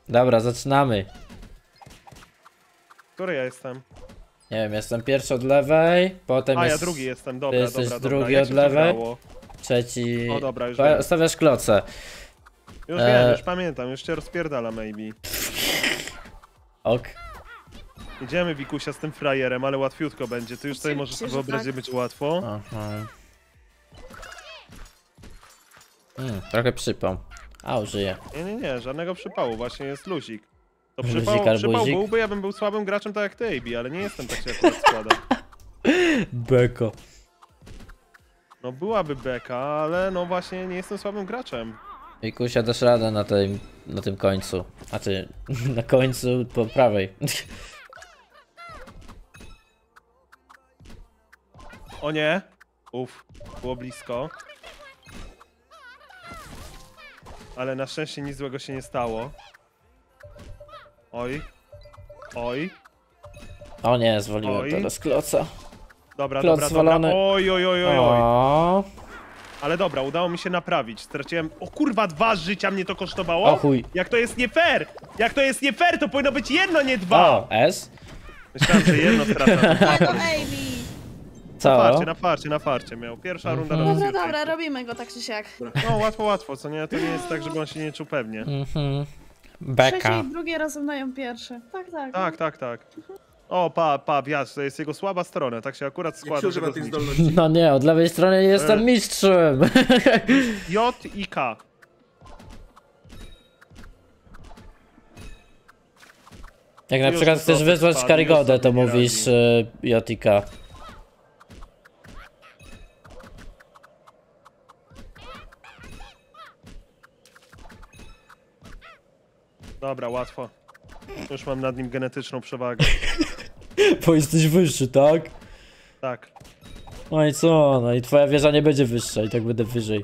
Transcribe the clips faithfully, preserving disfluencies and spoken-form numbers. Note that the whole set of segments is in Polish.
Dobra, zaczynamy. Który ja jestem? Nie wiem, jestem pierwszy od lewej, potem A, jest... ja drugi jestem, Ty dobra, jesteś dobra, drugi dobra. od lewej. Grało? Trzeci... O, dobra, już Pa- wiem. Stawiasz kloce. Już E... wiem, już pamiętam, już cię rozpierdala, maybe. Ok. Idziemy, Wikusia, z tym frajerem, ale łatwiutko będzie. Ty już sobie możesz sobie wyobrazić, tak. być łatwo. Aha. Hmm, trochę przypał. A, użyję. Nie, nie, nie, żadnego przypału, właśnie jest luzik. To Luzik przypał, albo przypał zik? byłby, ja bym był słabym graczem tak jak ty, Abi, ale nie jestem, tak się akurat składa. Beko. No byłaby beka, ale no właśnie nie jestem słabym graczem. Wikusia, dasz radę na tym, na tym końcu. A ty, na końcu po prawej. O nie! Uff, było blisko. Ale na szczęście nic złego się nie stało. Oj. Oj. O nie, zwoliłem Oj. teraz kloca. Dobra, Klot dobra, zwalony. dobra. Oj, oj, oj, oj, oj. O, Ale dobra, udało mi się naprawić. Straciłem... O kurwa, dwa życia mnie to kosztowało? o chuj. Jak to jest nie fair! Jak to jest nie fair, to powinno być jedno, nie dwa! O, S? Myślałem, że jedno stracam. Nie no, Amy. Na Co? farcie, na farcie, na farcie miał. Pierwsza runda Mhm. na Dobra, rozgrywce. dobra, robimy go tak czy siak. No łatwo, łatwo, co nie? To nie jest tak, żeby on się nie czuł pewnie. Mhm. Trzecie Beka. i drugie rozumieją pierwsze. Tak, tak. Tak, tak, tak. O, pa, pa, wiatr, to jest jego słaba strona, tak się akurat Jak składa, się że używa go tych zniszczy. zdolności? No nie, od lewej strony jestem E. mistrzem. J i K. Jak na Już przykład to chcesz sobie wyzwać spadł, Karygodę, już to sobie nie mówisz radzi. y, J i K. Dobra, łatwo. Już mam nad nim genetyczną przewagę. Bo jesteś wyższy, tak? Tak. No i co? No i twoja wieża nie będzie wyższa i tak będę wyżej.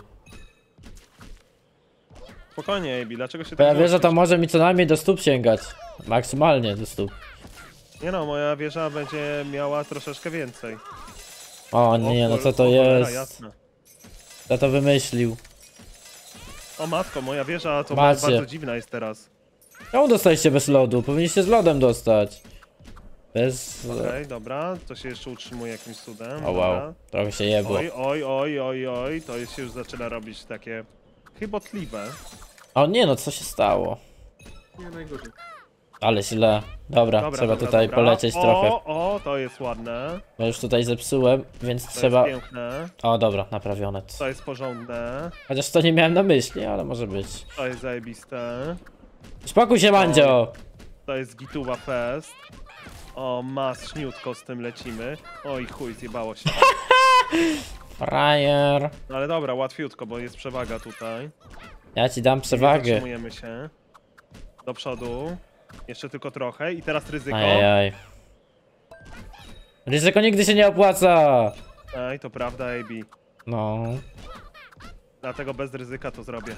Spokojnie, Abi, dlaczego się Twoja tak wieża to martwisz? może mi co najmniej do stóp sięgać. Maksymalnie do stóp. Nie no, moja wieża będzie miała troszeczkę więcej. O nie, no O, co to cholera, jest? jasne. Kto to wymyślił? O matko, moja wieża to Macie. bardzo dziwna jest teraz. Czemu dostaliście bez lodu? Powinniście z lodem dostać. Bez... Okej, okay, dobra, to się jeszcze utrzymuje jakimś cudem. O wow, Dobra. trochę się jebło. Oj, oj, oj, oj, oj, to jest, się już zaczyna robić takie chybotliwe. O nie, no co się stało? Nie, najgorzej. Ale źle. Dobra, Dobra, trzeba dobra, tutaj dobra. polecieć o, trochę. O, to jest ładne, Bo już tutaj zepsułem, więc to trzeba... jest piękne, O dobra, naprawione. to jest porządne, Chociaż to nie miałem na myśli, ale może być. to jest zajebiste, Spokój się, Mandzio! to jest gituwa fest. O, masniutko z tym lecimy. Oj chuj, zjebało się. Frajer. No ale dobra, łatwiutko, bo jest przewaga tutaj. Ja ci dam przewagę. Zatrzymujemy się. Do przodu. Jeszcze tylko trochę i teraz ryzyko. Ajajaj. Ryzyko nigdy się nie opłaca! Ej, to prawda, A B. No. Dlatego bez ryzyka to zrobię.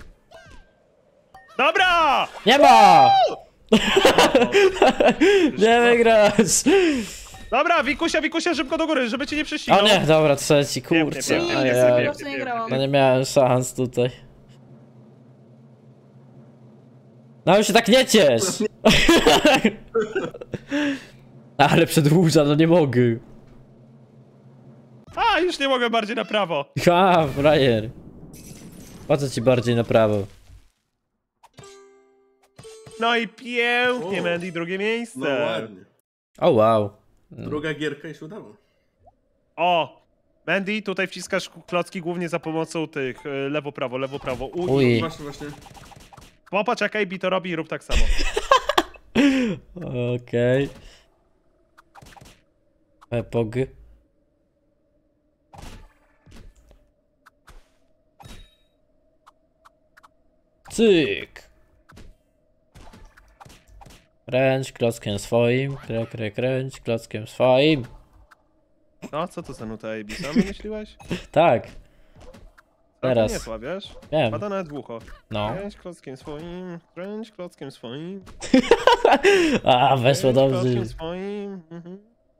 Dobra! Nie ma! Już Nie to- wygrać! Dobra, Wikusia, Wikusia, szybko do góry, żeby cię nie O prześcignął. nie, dobra, trzeci, Pięknie, kurczę. pięknie, Nie, pięknie, Ajajaj. pięknie, nie grałam. No nie miałem szans tutaj. No już się tak nie ciesz! Ale przedłuża, no nie mogę. A, już nie mogę bardziej na prawo. Ha, frajer. Po co ci bardziej na prawo? No i pięknie, O. Mandy, drugie No miejsce. ładnie. O wow. Druga gierka i się udało. O! Mandy, tutaj wciskasz klocki głównie za pomocą tych y, lewo, prawo, lewo, prawo. Uj. Uj. Właśnie, właśnie. Popatrz, jak A B to robi i rób tak samo. Okej. Epog. Cyk. Kręć klockiem swoim, krę, krę, kręć klockiem swoim. No, co to za nuta A B? Sam wymyśliłeś? Tak, Teraz. Teraz. Nie wiesz? wiem. Pada nawet w ucho. No. Kręć klockiem swoim, kręć klockiem swoim. A, weszło kręć dobrze. klockiem swoim. Mhm.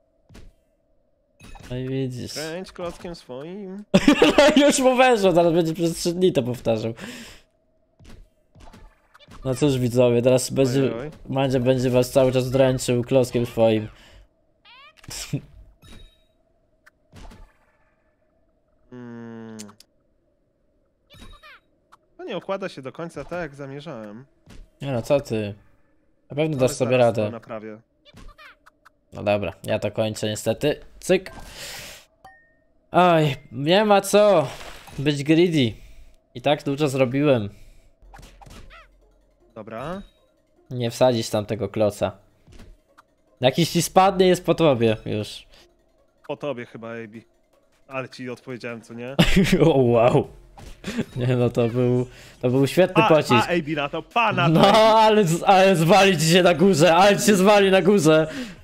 No i widzisz. Kręć klockiem swoim. No już mu weszło, zaraz będzie przez trzy dni to powtarzał. No cóż widzowie, teraz będzie, Oj, oj. Mandzia będzie was cały czas dręczył klockiem swoim. Mm. No nie układa się do końca tak, jak zamierzałem. Nie no, co ty? Na pewno Ale dasz sobie zaraz to radę. naprawię. No dobra, ja to kończę niestety. Cyk. Oj, nie ma co być greedy. I tak dużo zrobiłem. Dobra. Nie wsadzisz tam tego kloca. Jakiś ci spadnie, jest po tobie już. Po tobie chyba, A B. Ale ci odpowiedziałem, co nie? O wow. Nie no, to był, to był świetny Pa, pa pocisk. A B na to, pa na to! No, ale, ale zwali ci się na górze, ale ci się zwali na górze.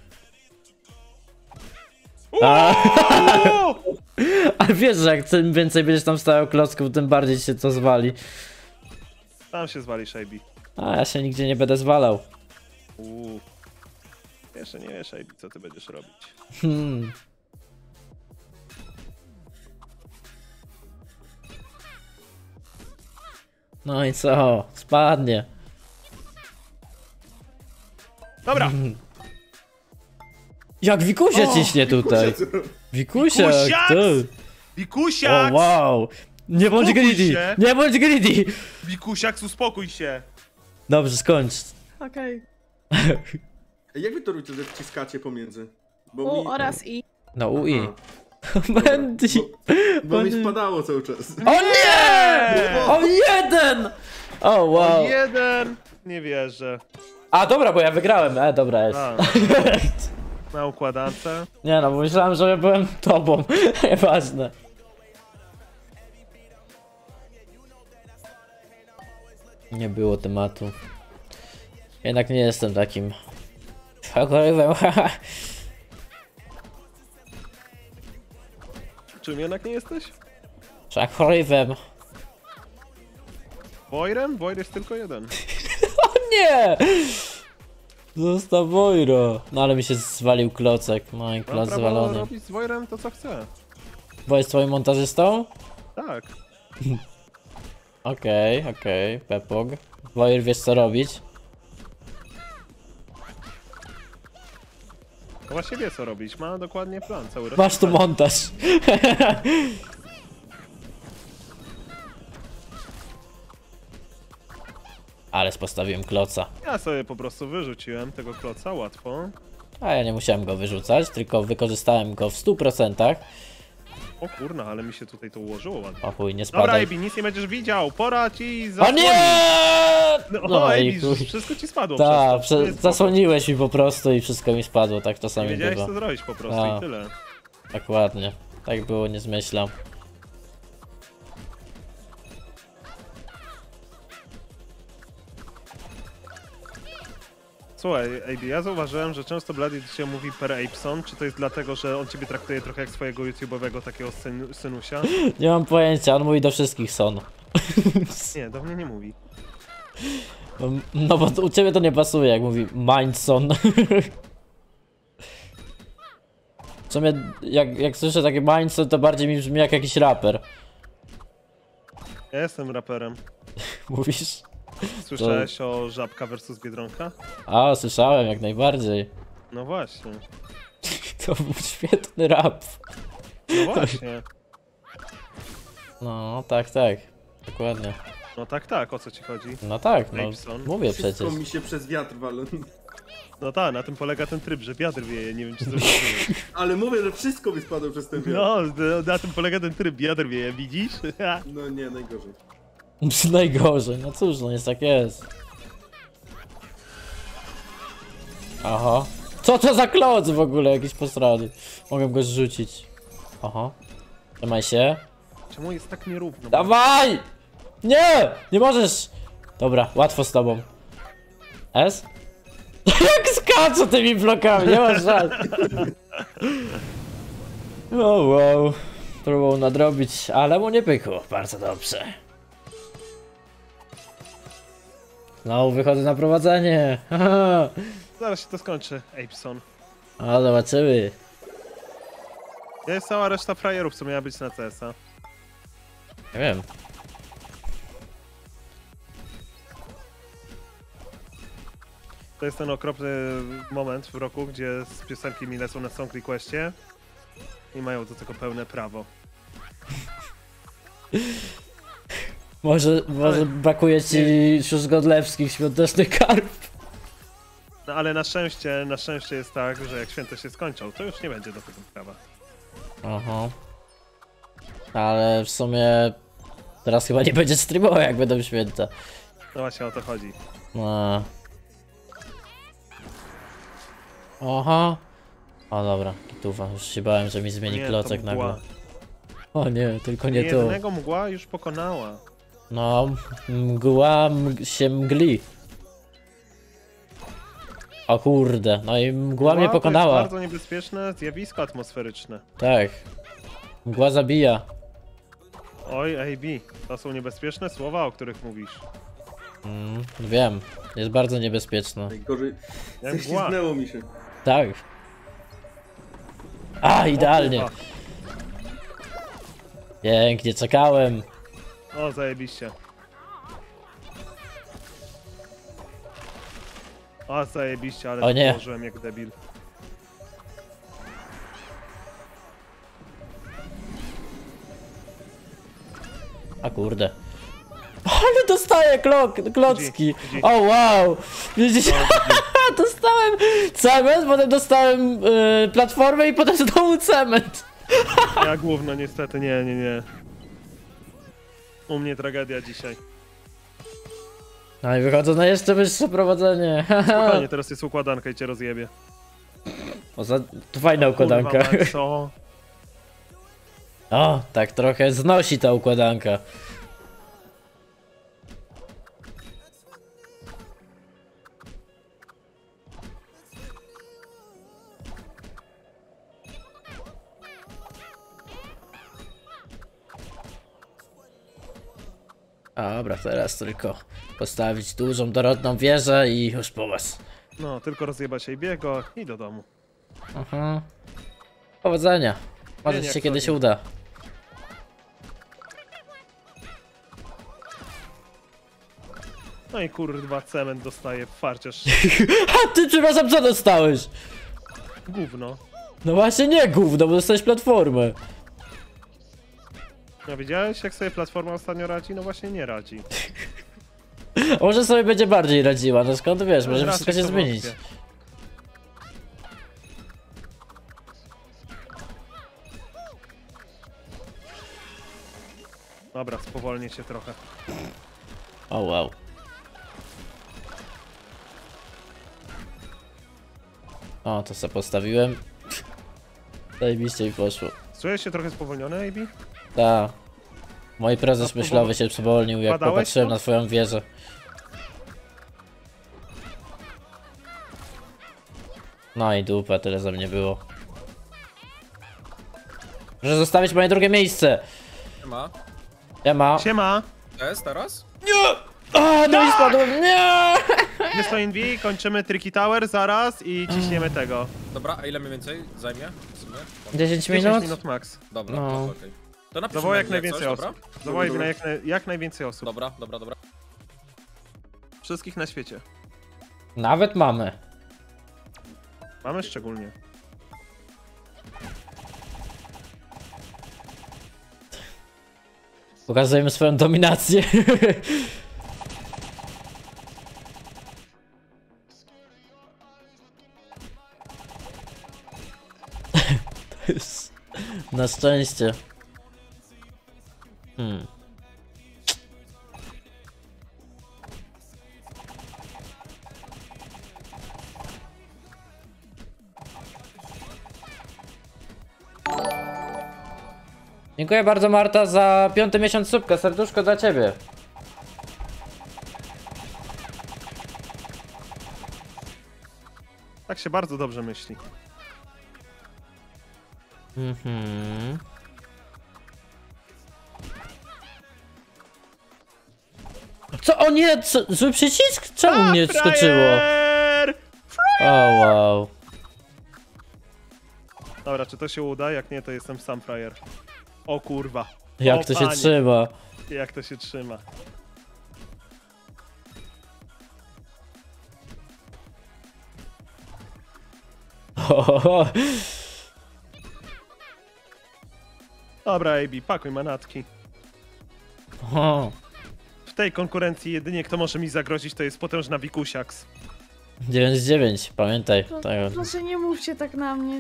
A, Uuu! ale wiesz, że jak tym więcej będziesz tam stawiał klocków, tym bardziej ci się to zwali. Tam się zwalisz, A B. A ja się nigdzie nie będę zwalał. Uuu. Jeszcze nie wiesz, A B, co ty będziesz robić. Hmm. No i co? Spadnie. Dobra! Jak Wikusia O, ciśnie tutaj. Wikusia, Wikusiak! ty. O Wikusiak! wow. Nie bądź Uspokój greedy. się. Nie bądź greedy. Wikusiak, uspokój się! Dobrze, skończ. Okej. Ej, jak wy to robicie, że wciskacie pomiędzy? Bo U mi... oraz I. No ui. Aha, Mandy. Bo mi Mandy. spadało cały czas. O nie! O jeden! O wow. O jeden! Nie wierzę. A dobra, bo ja wygrałem. E, dobra jest. A, na układance. Nie no, bo myślałem, że ja byłem tobą. Nieważne. Nie było tematu. Jednak nie jestem takim favorywem. Czym jednak nie jesteś? Favorywem. Wojrem? Wojr jest tylko jeden. O nie! Zostaw Wojro. No ale mi się zwalił klocek. Mój Mam kloc prawo zwalony. robić z Wojrem to, co chce. Bo jest twoim montażystą? Tak. Okej, okay, okej, okay. Pepog. Wojr, wiesz co robić? No właśnie wie, co robić. Ma dokładnie plan cały raz. Masz tu montaż. Ale postawiłem kloca. Ja sobie po prostu wyrzuciłem tego kloca, łatwo. A ja nie musiałem go wyrzucać, tylko wykorzystałem go w stu procentach. O kurna, ale mi się tutaj to ułożyło ładnie. O chuj, nie Dobra, spadaj. A B, nic nie będziesz widział. Pora ci O zasłonić. nie! No, No o, i A B, chuj. wszystko ci spadło Tak, przez to. To prze- jest zasłoniłeś mi po prostu i wszystko mi spadło, tak spoko. czasami Nie wiedziałeś, bywa. co zrobić po prostu A. i tyle. Dokładnie. Tak było, nie zmyślam. Słuchaj, A B, ja zauważyłem, że często Bloody do ciebie mówi per Apeson. Czy to jest dlatego, że on ciebie traktuje trochę jak swojego YouTube'owego takiego syn synusia? Nie mam pojęcia, on mówi do wszystkich son. Nie, do mnie nie mówi. No bo to, u ciebie to nie pasuje, jak mówi Mindson. W sumie, jak, jak słyszę takie Mindson, to bardziej mi brzmi jak jakiś raper. Ja jestem raperem. Mówisz? Słyszałeś o Żabka versus Biedronka? A, słyszałem, jak najbardziej. No właśnie. To był świetny rap. No właśnie. No, tak, tak. Dokładnie. No tak, tak, o co ci chodzi? No tak, no. Apeson. Mówię Wszystko przecież. mi się przez wiatr wali. No tak, na tym polega ten tryb, że wiatr wieje, nie wiem czy zrozumiałeś. Ale mówię, że wszystko mi spadło przez ten wiatr. No, na- na tym polega ten tryb, wiatr wieje, widzisz? No nie, najgorzej. Najgorzej, no cóż, no jest tak jest. Aha. Co to za kloc w ogóle, jakiś posrady. Mogę go zrzucić. Aha. Trzymaj się. Czemu jest tak nierówno? Dawaj! Nie! Nie możesz! Dobra, łatwo z tobą. S? Jak skaczę tymi blokami, nie masz żal. O wow. Próbował nadrobić, ale mu nie pykło. Bardzo dobrze. Znowu wychodzę na prowadzenie. Haha. Zaraz się to skończy, Apeson. A zobaczymy. Jest cała reszta frajerów, co miała być na C S a. Nie wiem. To jest ten okropny moment w roku, gdzie z piosenki mi lecą na Song Requestie i mają do tego pełne prawo. Może, może Ale- brakuje ci sióstr godlewskich, świątecznych karp. No ale na szczęście, na szczęście jest tak, że jak święta się skończą, to już nie będzie do tego prawa. Aha. Ale w sumie teraz chyba nie będzie streamował, jak będą święta. No właśnie o to chodzi. No. Aha. O dobra, kituwa. Już się bałem, że mi zmieni Nie, to klocek mgła. nagle. O nie, tylko nie to. Jednego mgła już pokonała. No, mgła mg się mgli. O kurde, no i mgła mnie To pokonała. jest bardzo niebezpieczne zjawisko atmosferyczne. Tak. Mgła zabija. Oj, A B, to są niebezpieczne słowa, o których mówisz. Mm, wiem, jest bardzo niebezpieczna. Najgorzej. Jak Ześlizgnęło mi się. Tak. A, idealnie. O, Pięknie, czekałem. o zajebiście. O, zajebiście, ale O nie. położyłem jak debil. A kurde. Ale dostaję klok, klocki. G G. O wow. Widzicie? Dostałem cement, potem dostałem y, platformę i potem znowu cement. Ja gówno, niestety, nie, nie, nie. U mnie tragedia dzisiaj. No i wychodzą na jeszcze wyższe prowadzenie. Spokojnie, teraz jest układanka i cię rozjebie. O, za, to fajna układanka. Kurwa, mać, co? O, tak trochę znosi ta układanka. Dobra, teraz tylko postawić dużą, dorodną wieżę i już po was. No, tylko rozjebać jej biego i do domu. Aha. Powodzenia. Może Nie, ci nie, się jak kiedyś sobie. uda. No i kurwa, cement dostaje farciarz. A ty, przepraszam, co dostałeś? Gówno. No właśnie nie gówno, bo dostałeś platformę. No widziałeś, jak sobie platforma ostatnio radzi? No właśnie nie radzi. A może sobie będzie bardziej radziła, no skąd wiesz, może Raczej wszystko się to zmienić. wątpię. Dobra, spowolnię się trochę. O wow. O, to sobie postawiłem. Zajebiście mi poszło. Czujesz się trochę spowolniony, A B? Ta. Mój prezes A myślowy się spowolnił, jak badałeś popatrzyłem to? na twoją wieżę. No i dupa, tyle za mnie było. Muszę zostawić moje drugie miejsce. Ma. Siema. Siema! Jest teraz? A, no i spadłem. Nie! Jest to Invi, kończymy Tricky Tower zaraz i ciśniemy tego. Dobra, a ile mniej więcej zajmie? W sumie? dziesięć dziesięć minut? minut max. Dobra, No. no. okej. To napisz Zawołaj na jak mnie najwięcej coś, osób. Zawołaj na jak, naj- jak najwięcej osób. Dobra, dobra, dobra. Wszystkich na świecie. Nawet mamy. Mamy szczególnie. Pokazujemy swoją dominację. To jest... Na szczęście. Hmm. Dziękuję bardzo, Marta, za piąty miesiąc subka. Serduszko dla ciebie. Tak się bardzo dobrze myśli. Mhm. Co? O nie! Co? Zły przycisk? Czemu mnie wskoczyło? Frajer! O wow. Dobra, czy to się uda? Jak nie, to jestem sam frajer. O kurwa. Jak O, to się panie. trzyma? Jak to się trzyma. Ohoho. Dobra, A B, pakuj manatki. O, W tej konkurencji jedynie kto może mi zagrozić, to jest potężna Wikusiaks. dziewięć dziewięć, pamiętaj. Pro, Tak. proszę nie mówcie tak na mnie.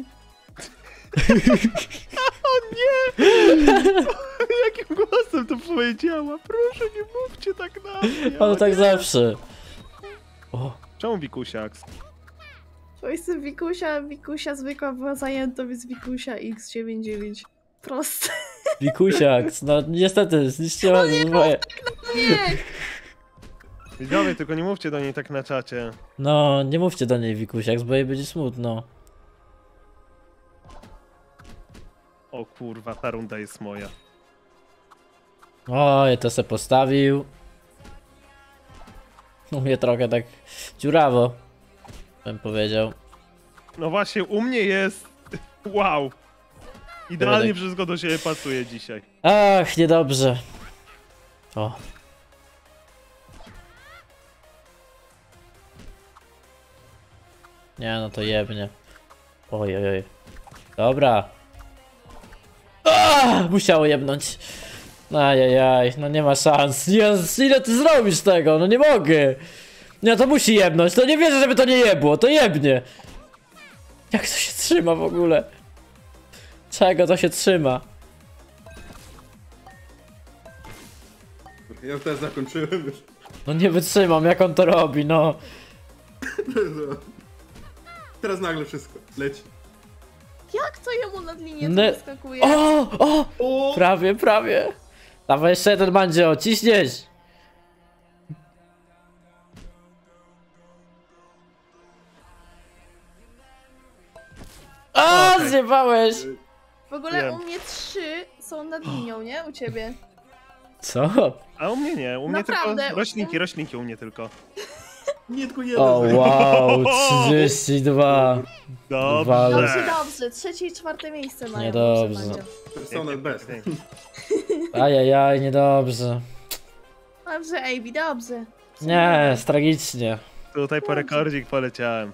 Jakim głosem to powiedziała? Proszę nie mówcie tak na mnie. Ale o tak nie. zawsze. O, Czemu Wikusiaks? To jestem Wikusia, Wikusia zwykła była zajęta, więc Wikusia X dziewięć dziewięć. Proste. Wikusiak, no niestety, zniszczyła moje... Nie! Widzowie, tylko nie mówcie do niej tak na czacie. No, nie mówcie do niej Wikusiak, bo jej będzie smutno. O kurwa, ta runda jest moja. Oj, to se postawił. U mnie trochę tak dziurawo, bym powiedział. No właśnie, u mnie jest... Wow. Idealnie Dobra. wszystko do siebie pasuje dzisiaj. Ach, niedobrze. O. Nie, no to jebnie. Oj, oj, oj. Dobra. Ah, musiało jebnąć. Ajajaj, no nie ma szans. Jezus, ile ty zrobisz tego? No nie mogę. Nie, to musi jebnąć. To nie wierzę, żeby to nie jebło. To jebnie. Jak to się trzyma w ogóle? Czego to się trzyma? Ja teraz zakończyłem już. No nie wytrzymam, jak on to robi, no. Teraz nagle wszystko leci. Jak to jemu nad linię Ne- to wyskakuje? O, o! O! Prawie, prawie. Dawaj jeszcze jeden mandzio, ciśniesz. A, Okej. zjebałeś. W ogóle Wiem. u mnie trzy są nad linią, nie? U ciebie. Co? A u mnie nie, u mnie Naprawdę, tylko roślinki, u- roślinki u mnie tylko. Nie, tylko jeden. O, wow, trzydzieści dwa. Dobrze. Wale. Dobrze, dobrze. Trzecie i czwarte miejsce mają. Niedobrze. proszę, Mandzio. Personal best. Ajajaj, niedobrze. Dobrze, A B, dobrze. Nie, jest tragicznie. Tutaj po rekordzik poleciałem.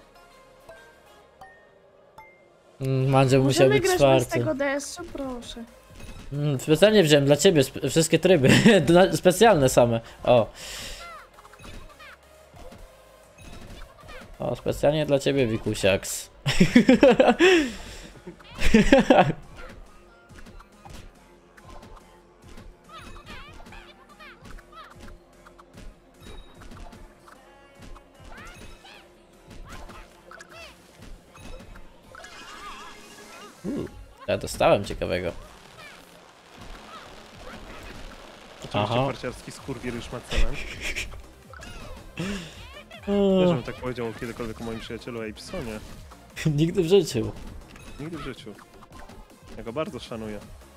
Mm, Mandzio musiał Możemy być grać bez czwarty. tego deszczu, proszę. Mm, specjalnie wziąłem dla ciebie sp wszystkie tryby. Dla- specjalne same. O. O, specjalnie dla ciebie, Wikusiaks. Uh, ja dostałem ciekawego. Oczywiście Aha. parciarski skurwiel już ma cenę. Nie, żebym tak powiedział kiedykolwiek o moim przyjacielu Apesonie. Nigdy w życiu. Nigdy w życiu. Ja go bardzo szanuję.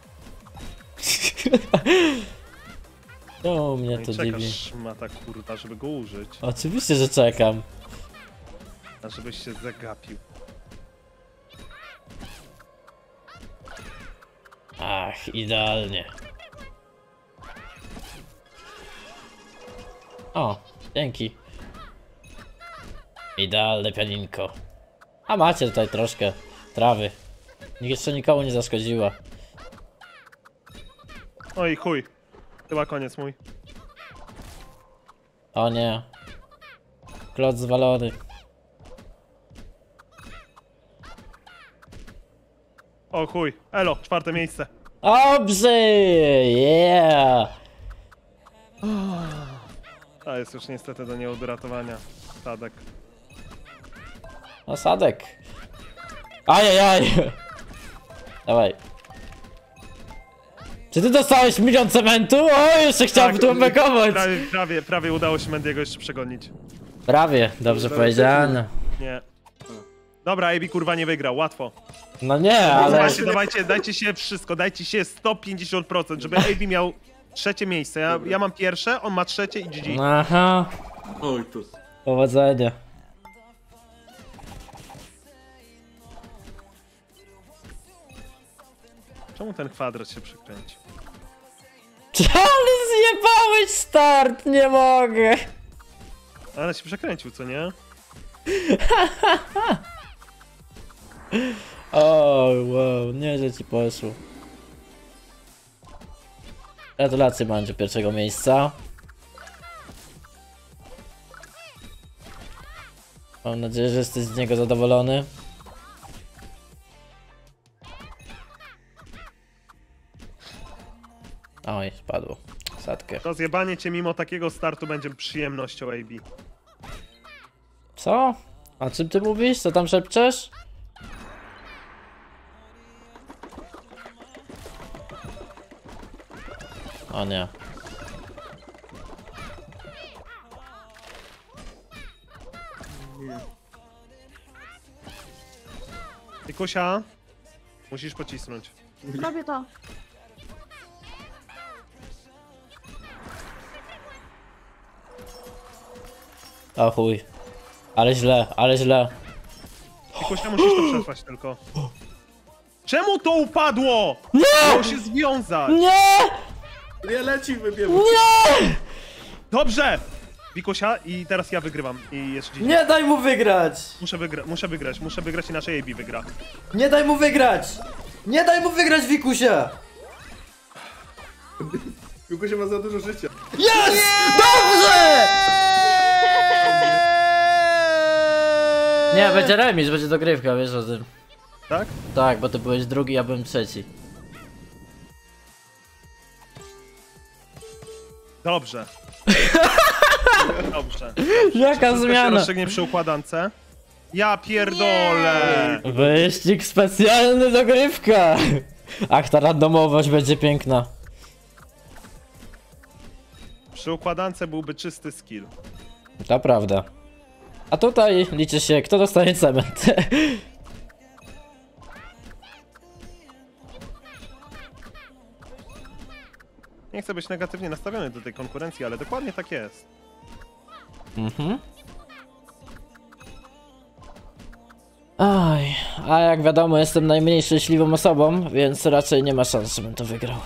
No, mnie No to i dziwi. czekasz, mata kurwa, żeby go użyć. Oczywiście, że czekam. A żebyś się zagapił. Ach, idealnie. O, dzięki. Idealne pianinko. A macie tutaj troszkę trawy. Nikt jeszcze nikomu nie zaszkodziła. Oj chuj. Chyba koniec mój. O nie. Klot zwalony. O chuj. Elo, czwarte miejsce. Dobrze! Yeah! A jest już niestety do nieodratowania. Tadek. Osadek. Ajajaj! Dawaj. Czy ty dostałeś milion cementu? O, jeszcze chciałem tu bekować! prawie, prawie, prawie udało się Mendiego jeszcze przegonić. Prawie, dobrze powiedziane. Nie. Dobra, A B kurwa nie wygrał, łatwo. No nie, ale... Dawajcie, dawajcie, dajcie się wszystko, dajcie się sto pięćdziesiąt procent, żeby A B miał trzecie miejsce. Ja, ja mam pierwsze, on ma trzecie i G G. Aha, Oj, tu. powodzenia. Czemu ten kwadrat się przekręcił? Ale zjebałeś start, nie mogę. Ale się przekręcił, co nie? O, wow, nieźle ci poszło. Gratulacje, Mandziu, pierwszego miejsca. Mam nadzieję, że jesteś z niego zadowolony. Oj, spadło. Sadkę. Rozjebanie cię mimo takiego startu będzie przyjemnością, A B. Co? A czym ty mówisz? Co tam szepczesz? O nie. Nie. Wikusia, musisz pocisnąć. Robię to. O chuj. Ale źle, ale źle. Wikusia, musisz to przetrwać tylko. Czemu to upadło? Nie! Miało się związać. Nie! Nie leci, wybiegł. Nie! Dobrze! Wikusia, i teraz ja wygrywam. I jest G G. Nie daj mu wygrać! Muszę, wygra muszę wygrać, muszę wygrać, inaczej A B wygra. Nie daj mu wygrać! Nie daj mu wygrać, Wikusia! Wikusia ma za dużo życia. Jest! Dobrze! Nie, będzie remis, będzie dogrywka, wiesz o tym. Tak? Tak, bo ty byłeś drugi, ja byłem trzeci. Dobrze. Dobrze. Jaka Wszystko się zmiana? rozstrzygnie przy układance. Ja pierdolę! Wyścig specjalny, dogrywka! Ach, ta randomowość będzie piękna. Przy układance byłby czysty skill. To prawda. A tutaj liczy się, kto dostanie cement. Nie chcę być negatywnie nastawiony do tej konkurencji, ale dokładnie tak jest. Mhm. Oj, a jak wiadomo, jestem najmniej szczęśliwą osobą, więc raczej nie ma szans, żebym to wygrał.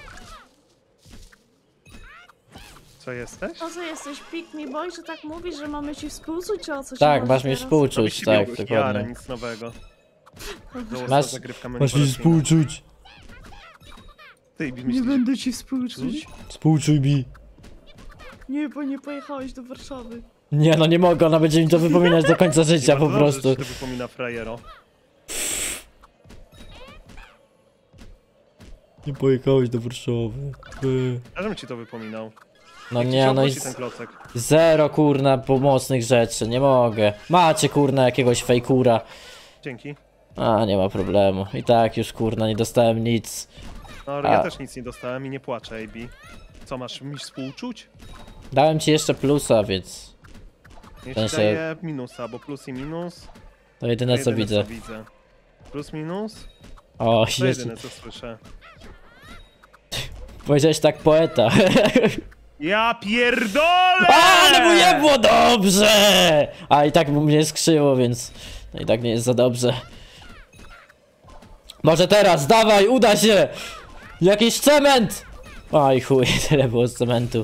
Co jesteś? To co jesteś pick me boy, że tak mówisz, że mamy ci współczuć, czy o co ci Tak, chodzi masz mi teraz? współczuć, Robisz tak, siebie jarę, dokładnie. nic nowego. Była Masz- zagrywka Masz mi manipulacyjna. współczuć. Ty i Nie myślisz, będę ci współczuć. Współczuj mi. Nie, bo nie pojechałeś do Warszawy. Nie no, nie mogę, ona będzie mi to wypominać do końca życia, po bardzo dobrze, prostu. że ci to wypomina frajero. Nie pojechałeś do Warszawy. Ja żebym ci to wypominał. No Jak ci nie, się no i opłaci ten klocek. zero kurna pomocnych rzeczy, nie mogę. Macie kurna jakiegoś fejkura. Dzięki. A, nie ma problemu. I tak już kurna nie dostałem nic. No, A. ja też nic nie dostałem i nie płaczę, A B. Co, masz mi współczuć? Dałem ci jeszcze plusa, więc Nie sensie- ci daję minusa, bo plus i minus to jedyne to co jedyne, widzę. co widzę. Plus minus O, to jest. jedyne co słyszę. Powiedziałeś tak poeta. Ja pierdolę! A, ale mu nie było dobrze! A i tak mu mnie skrzyło, więc no i tak nie jest za dobrze. Może teraz, dawaj, uda się! Jakiś cement! Oj chuj, tyle było z cementu.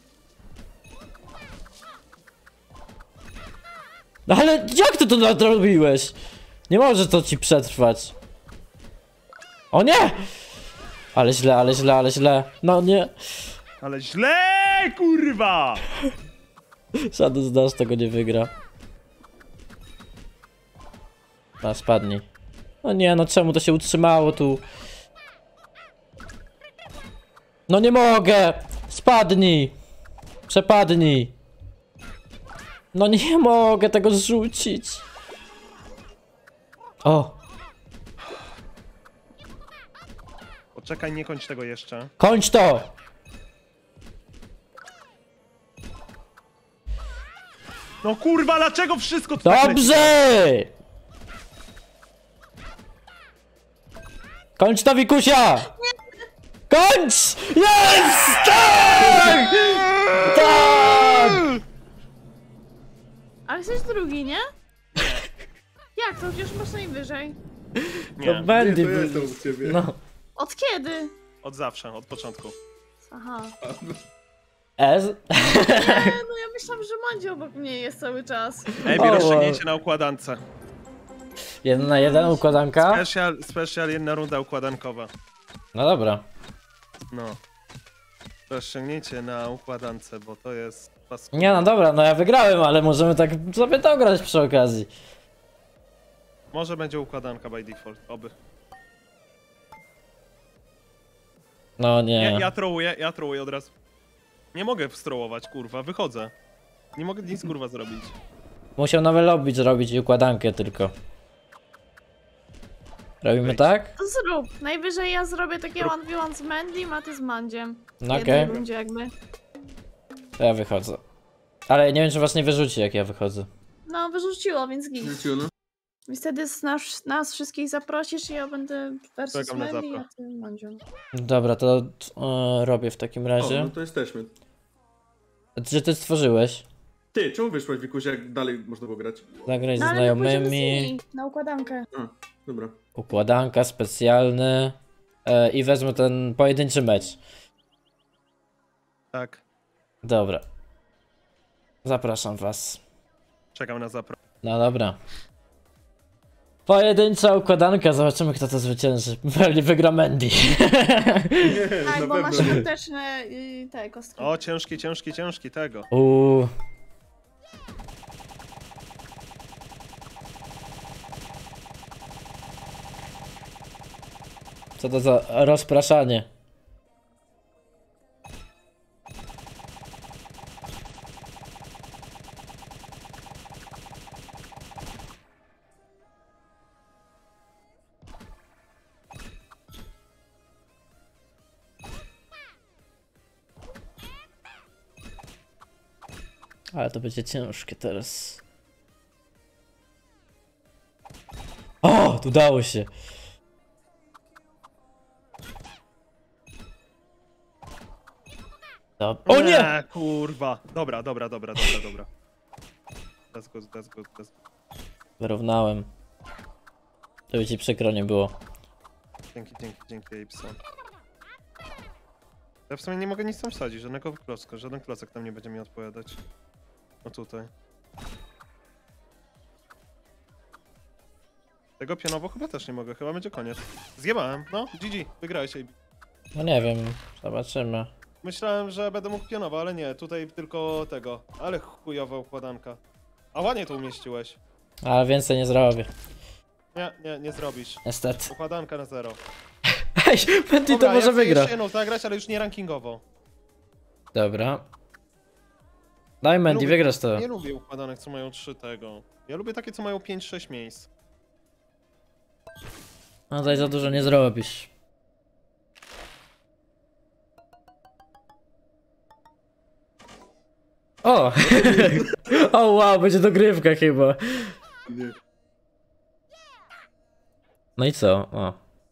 No ale jak ty to nadrobiłeś? Nie może to ci przetrwać. O nie! Ale źle, ale źle, ale źle. No nie. Ale źle, kurwa! Shadow z Dash tego nie wygra. A, spadnij. No nie, no czemu to się utrzymało tu? No nie mogę! Spadnij! Przepadnij! No nie mogę tego zrzucić. O! Poczekaj, nie kończ tego jeszcze. Kończ to! No kurwa, dlaczego wszystko tu tak leci? Dobrze! Kończ to, Wikusia! Kończ! Jest! Tak! Tak! Ale jesteś drugi, nie? Jak to? Przecież masz najwyżej. To Nie, Nie, Bendy to ja był. jestem u ciebie. No. Od kiedy? od zawsze, od początku. Aha. S? Nie, no ja myślałam, że Mandzio obok mnie jest cały czas. Ej, O, rozstrzygnięcie na układance. Jeden na jeden układanka? Special, special jedna runda układankowa. No dobra. No. Rozciągnięcie na układance, bo to jest... paskudne. Nie no dobra, no ja wygrałem, ale możemy tak sobie dograć przy okazji. Może będzie układanka by default, oby. No nie. Ja, ja trołuję, ja trołuję od razu. Nie mogę strołować, kurwa, wychodzę. Nie mogę nic, kurwa, zrobić. Musiał nowe lobby zrobić i układankę tylko. Robimy Wejdź. tak? To zrób. Najwyżej ja zrobię takie one v one z Mandim, a ty z Mandziem. W No jednej okej, rundzie jakby. to ja wychodzę. Ale nie wiem, czy was nie wyrzuci, jak ja wychodzę. No, wyrzuciło, więc git. Wróciło, no. I wtedy z nas, nas wszystkich zaprosisz i ja będę versus Czekam na Mandy, zapro. a ty Mandzią. Dobra, to e, robię w takim O, razie. no to jesteśmy. Czy ty stworzyłeś? Ty, czemu wyszłaś, Wikusia, jak dalej można było grać? Zagrać z No ale my pójdziemy z znajomymi. nimi na układankę. A, dobra. Układanka specjalny. E, I wezmę ten pojedynczy mecz. Tak, Dobra. Zapraszam was. czekam na zapro. No dobra. Pojedyncza układanka, zobaczymy kto to zwycięży. Pewnie wygra Mandy. Nie, Tak, na bo ma pewno. świąteczne y, te kostki. O, ciężki, ciężki, ciężki tego. Uuu. Co to za rozpraszanie? Ale to będzie ciężkie teraz. O, udało się. Dob- o nie! Kurwa. Dobra, dobra, dobra, dobra, dobra. That's good, that's good, that's good. Wyrównałem. To by ci przykro nie było. Dzięki, dzięki, dzięki, Apson. Ja w sumie nie mogę nic tam wsadzić, żadnego klocka, żaden klocek tam nie będzie mi odpowiadać. No tutaj. Tego pionowo chyba też nie mogę, chyba będzie koniec. Zjebałem, no, G G, wygrałeś A B. No nie wiem, zobaczymy. Myślałem, że będę mógł pionowo, ale nie, tutaj tylko tego. Ale chujowa układanka. A ładnie to umieściłeś. Ale więcej nie zrobię. Nie, nie, nie zrobisz. Niestety. Układanka na zero. Ej, Mandy to Dobra, może ja chcę wygra. jeszcze jedną zagrać, ale już nie rankingowo. Dobra. Daj Mandy, lubię- wygrasz to. Nie lubię układanek, co mają trzy tego. Ja lubię takie, co mają pięć sześć miejsc. No tutaj za dużo nie zrobisz. O! O wow, będzie dogrywka chyba. Nie. No i co? O.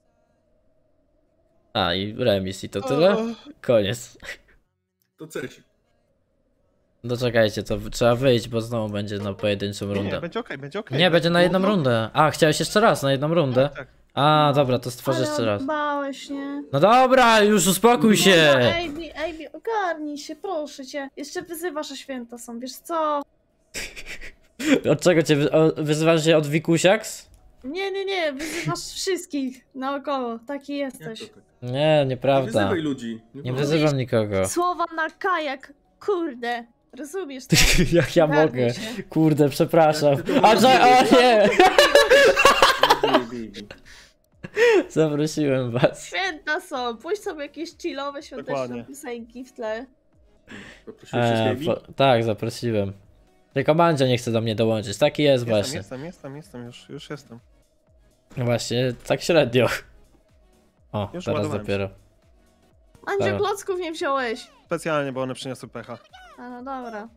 A i remis i to tyle? Koniec. To coś. Doczekajcie, to trzeba wyjść, bo znowu będzie na pojedynczą Nie, nie, rundę. będzie okej, będzie okej. Nie, będzie na jedną No, rundę. A, chciałeś jeszcze raz na jedną rundę? Tak, tak. A, dobra, to stworzę Ale jeszcze raz. odbałeś, nie? No dobra, już uspokój się! Ej, ej, ogarnij się, proszę cię. Jeszcze wyzywasz, a święta są, wiesz co? Od czego cię wy o, wyzywasz się od Wikusiaks? Nie, nie, nie, wyzywasz wszystkich naokoło, taki Jak jesteś. to tak? Nie, Nie nieprawda. wyzywaj ludzi. Nie wolno. wyzywam nikogo. Słowa na kajak, kurde. Rozumiesz to? Jak ja Ogarnij mogę? się. Kurde, przepraszam. Jak ty to A, możesz że, o wiedzieć? nie! Bij, bij, bij. Zaprosiłem was. Święta są, pójdź sobie jakieś chillowe, świąteczne Dokładnie. piosenki w tle. Zaprosiłeś E, wszystkich? po, tak, zaprosiłem. Tylko Mandzio nie chce do mnie dołączyć. Taki jest Jestem, właśnie. jestem, jestem, jestem, już, już jestem. Właśnie, tak średnio. O, Już teraz ładowałem dopiero. Andzio, Dobra. klocków nie wziąłeś. Specjalnie, bo one przyniosły pecha. A no dobra.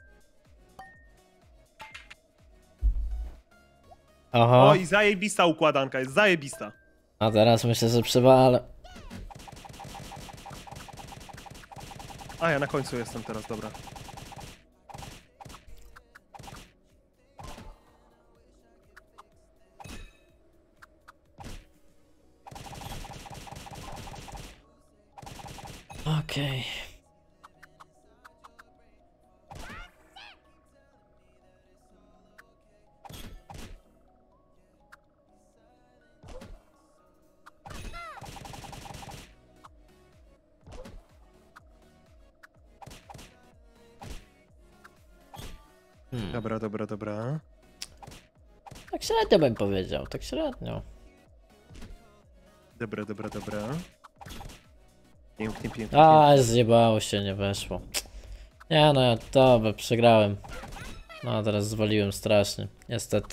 Oho. O, i zajebista układanka, jest zajebista. A teraz myślę, że przewalę. A, ja na końcu jestem teraz, dobra. Okej. Hmm. Dobra, dobra, dobra. Tak średnio bym powiedział, tak średnio. Dobra, dobra, dobra. Pięknie, pięknie. A, zjebało się, nie weszło. Nie no, ja dobra, przegrałem. No, teraz zwaliłem strasznie, niestety.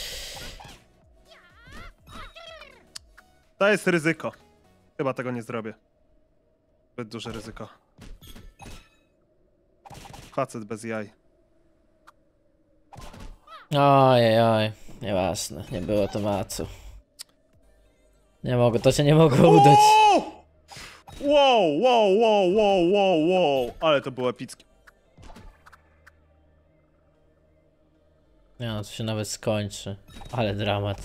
To jest ryzyko. Chyba tego nie zrobię. Zbyt duże ryzyko. Facet bez jaj. Oj, oj, nieważne, nie było tematu. Nie mogę, to się nie mogło udać. O! Wow, wow, wow, wow, wow, wow. Ale to było epickie. Nie no, to się nawet skończy. Ale dramat.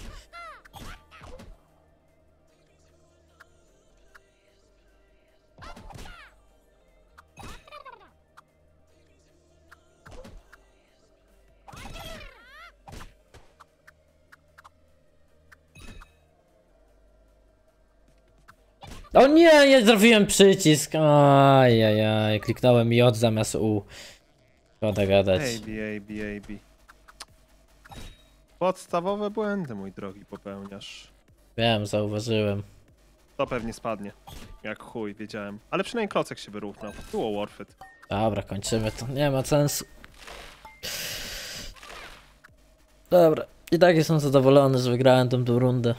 O nie, nie trafiłem przycisk. Ajajaj, kliknąłem J zamiast U. Szkoda gadać. A B, A B, A B. Podstawowe błędy, mój drogi, popełniasz. Wiem, zauważyłem. To pewnie spadnie. Jak chuj, wiedziałem. Ale przynajmniej klocek się wyrównał. Było worth it. Dobra, kończymy to. Nie ma sensu. Dobra, i tak jestem zadowolony, że wygrałem tą, tą rundę.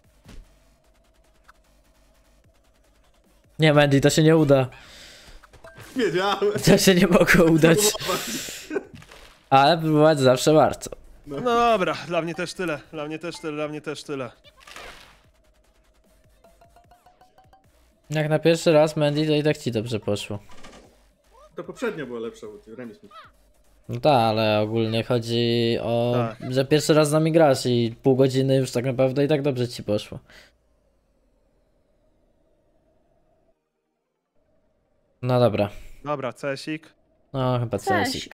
Nie, Mandy, to się nie uda. Wiedziałem. To się nie mogło udać. Ale próbować zawsze warto. No dobra, dla mnie też tyle. Dla mnie też tyle, dla mnie też tyle. Jak na pierwszy raz, Mandy, to i tak ci dobrze poszło. To poprzednio było lepsze, bo ty remis miał. No tak, ale ogólnie chodzi o, Tak. że pierwszy raz z nami grasz i pół godziny już tak naprawdę i tak dobrze ci poszło. No dobra. Dobra, cesik. No chyba Cześć. coś.